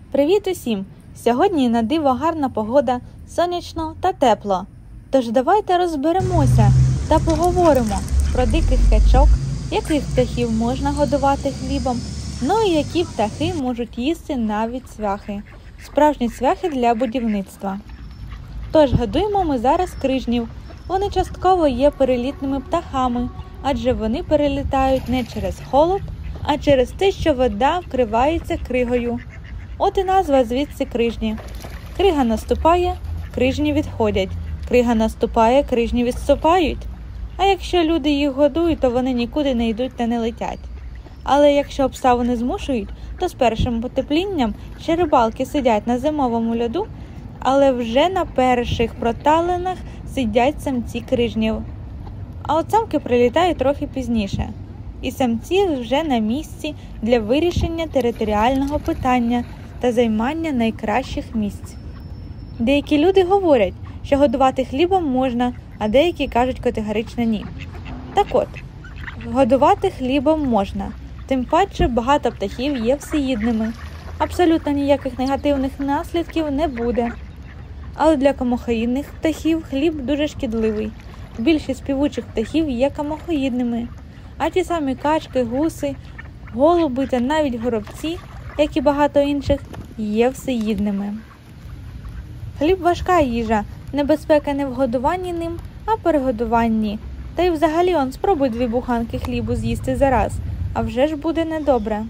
Привіт усім! Сьогодні на диво гарна погода, сонячно та тепло. Тож давайте розберемося та поговоримо про диких качок, яких птахів можна годувати хлібом, ну і які птахи можуть їсти навіть цвяхи, справжні цвяхи для будівництва. Тож годуємо ми зараз крижнів. Вони частково є перелітними птахами, адже вони перелітають не через холод, а через те, що вода вкривається кригою. От і назва звідси крижні. Крига наступає, крижні відходять. Крига наступає, крижні відступають. А якщо люди їх годують, то вони нікуди не йдуть та не летять. Але якщо обставини змушують, то з першим потеплінням ще рибалки сидять на зимовому льоду, але вже на перших проталинах сидять самці крижнів. А от самки прилітають трохи пізніше. І самці вже на місці для вирішення територіального питання та займання найкращих місць. Деякі люди говорять, що годувати хлібом можна, а деякі кажуть категорично ні. Так от, годувати хлібом можна, тим паче багато птахів є всеїдними. Абсолютно ніяких негативних наслідків не буде. Але для комахоїдних птахів хліб дуже шкідливий. Більшість співучих птахів є комахоїдними, а ті самі качки, гуси, голуби та навіть горобці, як і багато інших, є всеїдними. Хліб – важка їжа, небезпека не в годуванні ним, а перегодуванні. Та й взагалі спробуй 2 буханки хлібу з'їсти зараз, а вже ж буде недобре.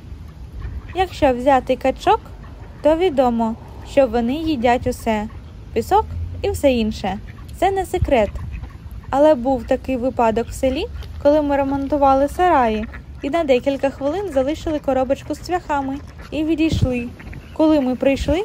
Якщо взяти качок, то відомо, що вони їдять усе – пісок і все інше. Це не секрет. Але був такий випадок в селі, коли ми ремонтували сараї і на декілька хвилин залишили коробочку з цвяхами і відійшли. Коли ми прийшли,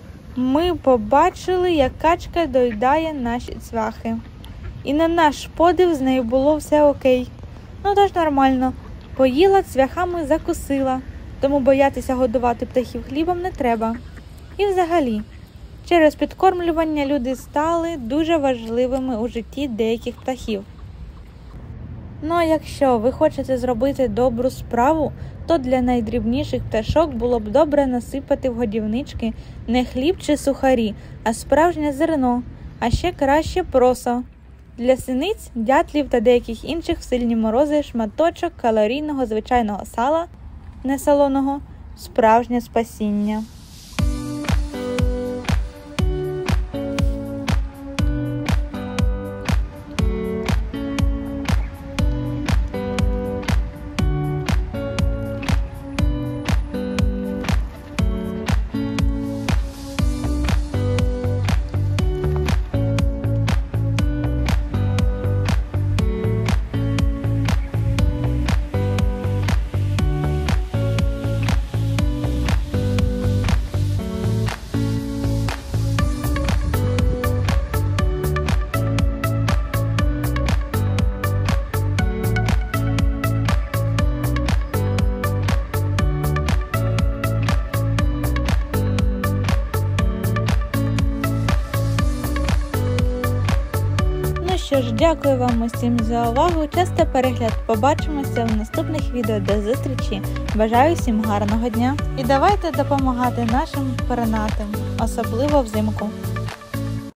ми побачили, як качка доїдає наші цвяхи. І на наш подив з нею було все окей. Ну тож нормально. Поїла, цвяхами закусила, тому боятися годувати птахів хлібом не треба. І взагалі, через підкормлювання люди стали дуже важливими у житті деяких птахів. Ну а якщо ви хочете зробити добру справу, то для найдрібніших пташок було б добре насипати в годівнички не хліб чи сухарі, а справжнє зерно, а ще краще просо. Для синиць, дятлів та деяких інших в сильні морози шматочок калорійного звичайного сала, не солоного, справжнє спасіння. Що ж, дякую вам усім за увагу, часто перегляд, побачимося в наступних відео, до зустрічі, бажаю всім гарного дня і давайте допомагати нашим пернатим, особливо взимку.